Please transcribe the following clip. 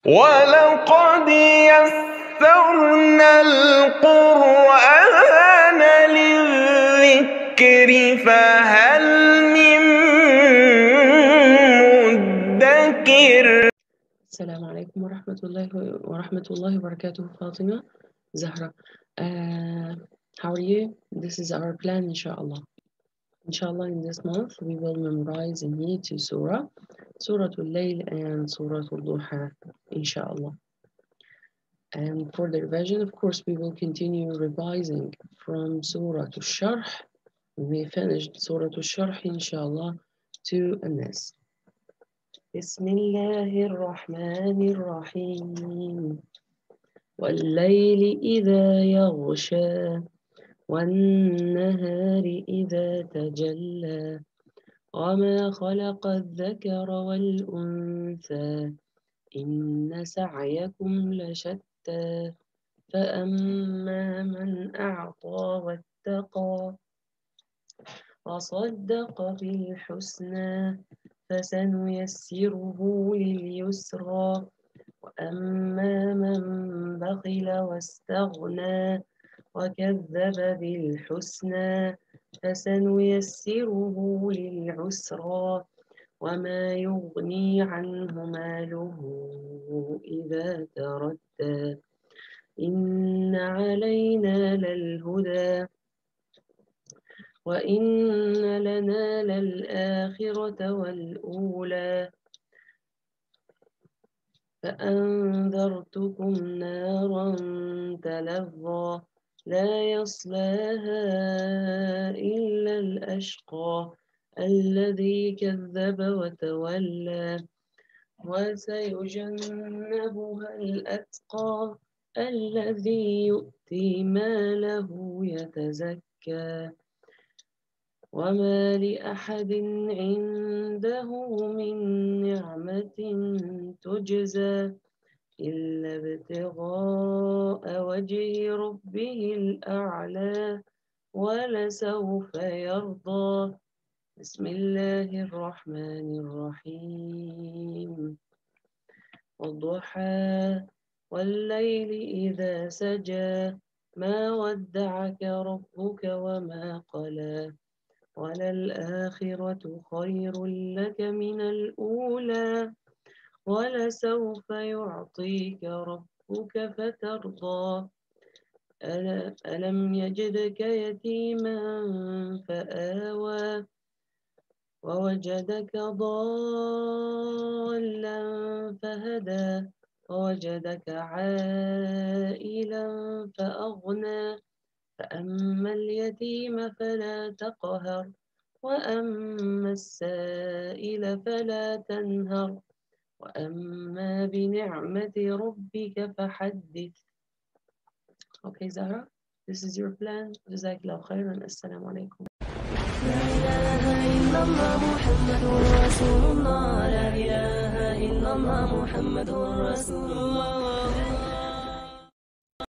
ولقد يسرنا القرآن للذكر فهل من مدكر. السلام عليكم ورحمة الله وبركاته. فاطمة Zahra. How are you? This is our plan, inshallah. Inshallah, in this month we will memorize and need two surah al-Layl and Surah al-Duha, inshallah. And for the revision, of course, we will continue revising from Surah al-Sharh. We finished Surah al-Sharh, inshallah, to An-Nas. Bismillahir Rahmanir Rahim. وَاللَّيْلِ إِذَا يَغْشَى وَالنَّهَارِ إِذَا تَجَلَّى وَمَا خَلَقَ الذَّكَرَ وَالْأُنثَى إِنَّ سَعْيَكُمْ لَشَتَّى فَأَمَّا مَنْ أَعْطَى وَاتَّقَى وَصَدَّقَ بِالْحُسْنَى فَسَنُيَسِّرُهُ لِلْيُسْرَى وَأَمَّا مَنْ بَخِلَ وَاسْتَغْنَى وَكَذَّبَ بِالْحُسْنَى فَسَنُيَسِّرُهُ لِلْعُسْرَى وَمَا يُغْنِي عَنْهُ مَالُهُ إِذَا تَرَدَّى إِنَّ عَلَيْنَا لَلْهُدَى وَإِنَّ لَنَا لَلْآخِرَةَ وَالْأُولَى فأنذرتكم نارا تلظى لا يصلاها إلا الأشقى الذي كذب وتولى وسيجنبها الأتقى الذي يؤتي ماله يتزكى وما لأحد عنده من نعمة تجزى إلا ابتغاء وجه ربه الأعلى ولسوف يرضى. بسم الله الرحمن الرحيم. والضحى والليل إذا سجى ما ودعك ربك وما قلى وللآخرة خير لك من الأولى ولسوف يعطيك ربك فترضى ألم يجدك يتيما فآوى ووجدك ضالا فهدى ووجدك عائلا فأغنى فأما اليتيم فلا تقهر وأما السائل فلا تنهر وأما بنعمة ربك فحدث. Okay, Zahra, this is your plan. Jazakallah khairan. Assalamu alaikum. لا إله إلا الله محمد رسول الله. لا إله إلا الله محمد رسول الله.